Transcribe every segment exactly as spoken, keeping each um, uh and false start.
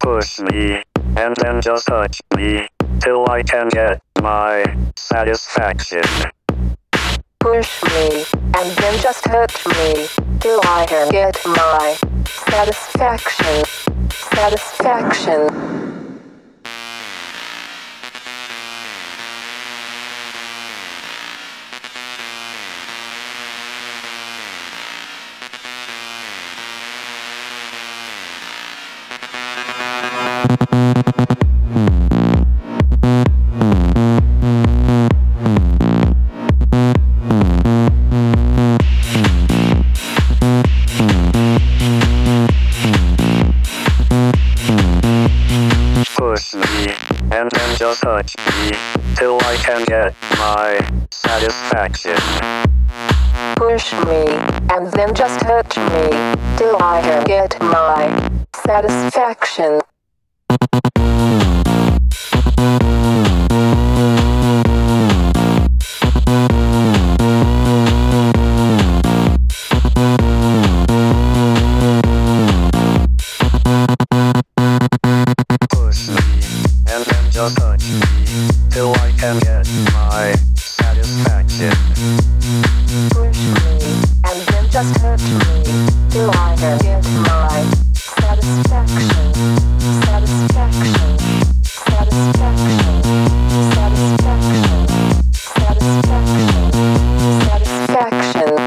Push me, and then just touch me, till I can get my satisfaction. Push me, and then just hurt me, till I can get my satisfaction. Satisfaction. Push me, and then just touch me, till I can get my satisfaction. Push me, and then just hurt me, till I can get my satisfaction. Just touch me, till I can get my satisfaction. Push me, and then just hurt me, till I can get my satisfaction. Satisfaction. Satisfaction. Satisfaction. Satisfaction. Satisfaction.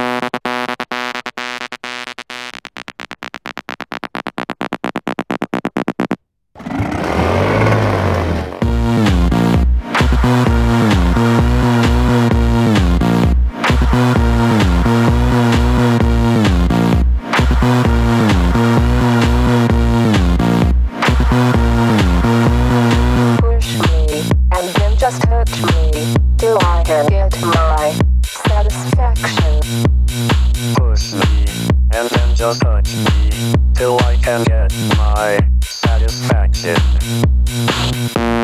Just hurt me, till I can get my satisfaction. Push me, and then just touch me, till I can get my satisfaction.